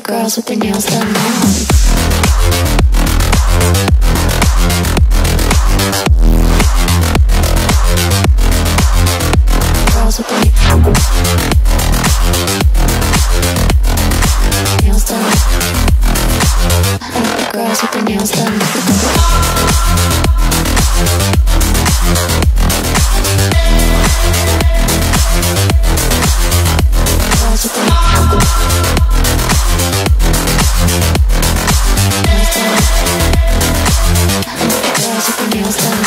girls with their nails done now. Girls with their nails done. I like the girls with their nails done. Girls with their nails done.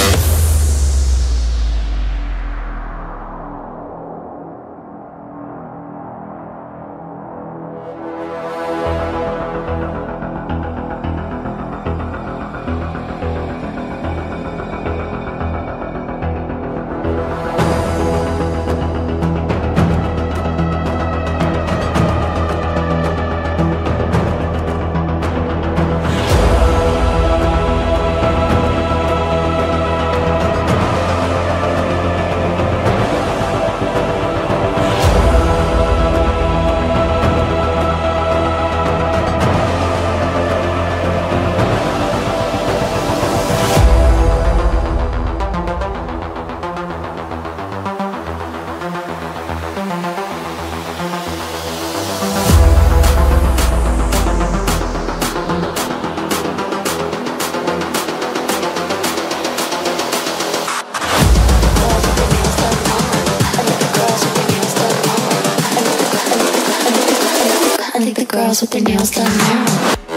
Girls with their nails done now.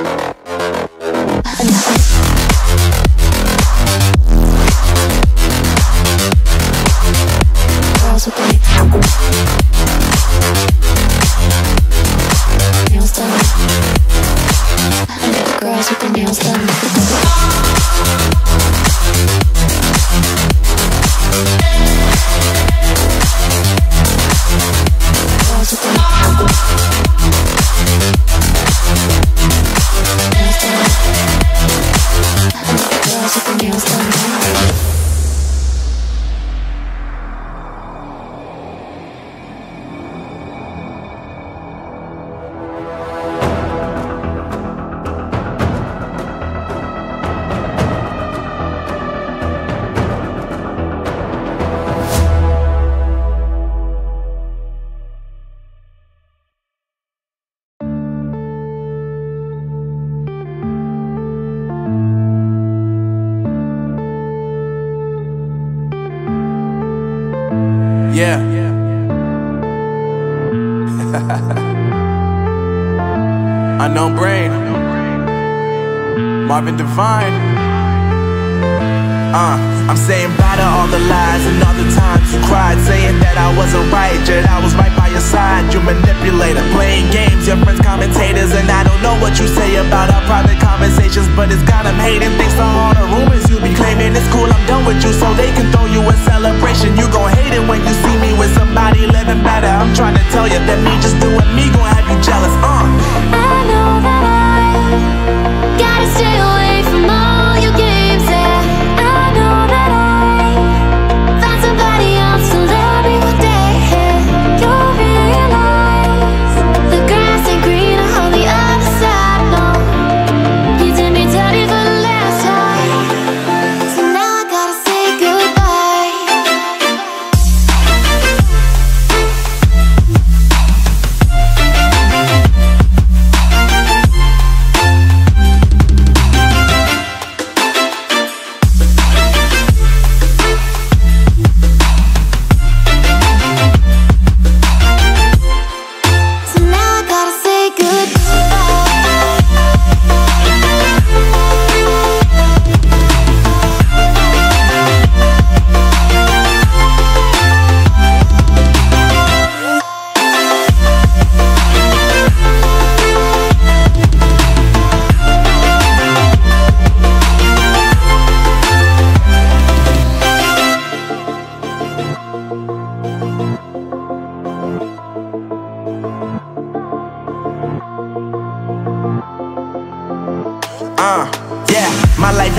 Girls with their nails done. I like the girls with their nails done. Girls with their nails done now. Yeah. Unknown Brain, Marvin Divine. I'm saying bye to all the lies and all the times you cried, saying that I wasn't right, yet I was right by your side. You manipulator, playing games, your friends commentators, and I don't know what you say about our private conversations, but it's got them hating. Thanks to all the rumors you be claiming. It's cool, I'm done with you, so they can throw you a celebration. You gon' hate it when you see me with somebody living better. I'm trying to tell you that me just doing me gon' have you jealous. I know that I gotta stay away from all your games, yeah. I know that I found somebody else to love me one day, yeah. You'll realize the grass ain't greener on the other side, no. You did me dirty for the last time, so now I gotta say goodbye.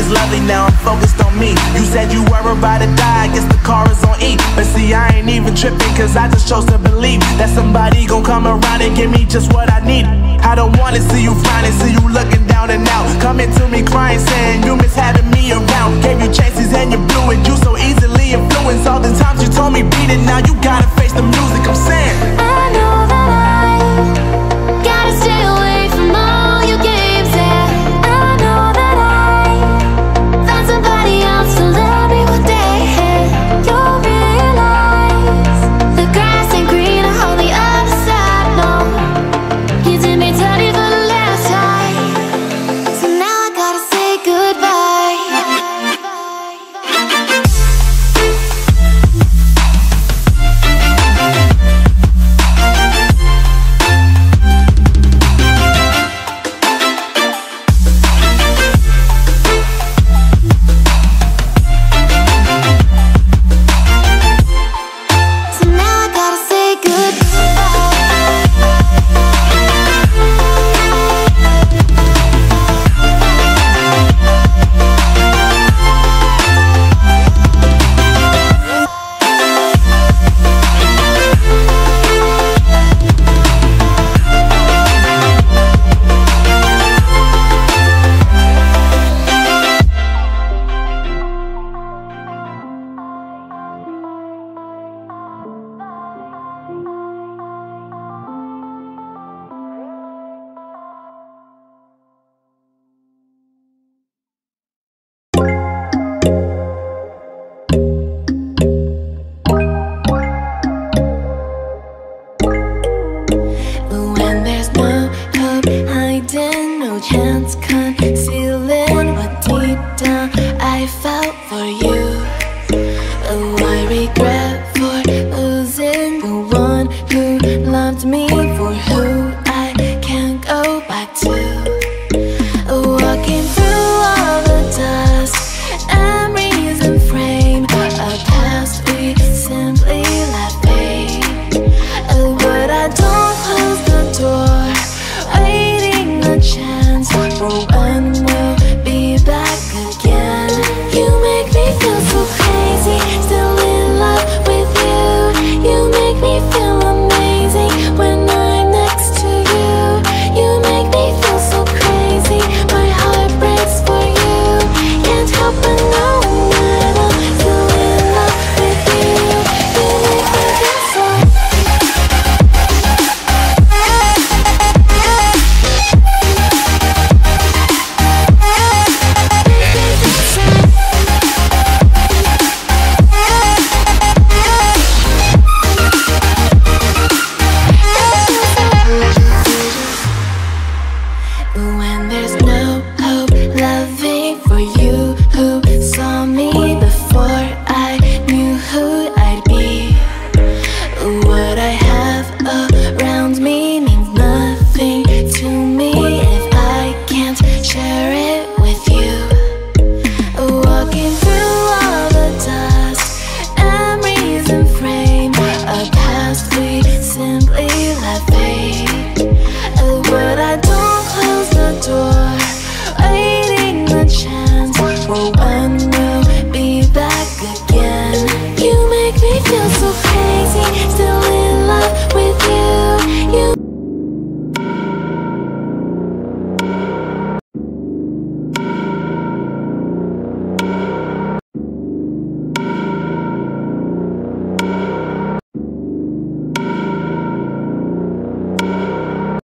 is lovely, now I'm focused on me. You said you were about to die, I guess the car is on E. But see, I ain't even tripping, cause I just chose to believe that somebody gon' come around and give me just what I need. I don't wanna see you frowning, see you looking down and out, coming to me crying, saying you miss having me around. Gave you chances and you blew it, you so easily influenced. All the times you told me beat it, now you gotta face the music. I'm saying I know that I gotta stay away from all your games, yeah. I know that I found somebody else to love me one day. You'll realize the grass ain't greener on the other side, no. You did me dirty for the last time, so now I gotta say goodbye. Who I'd be.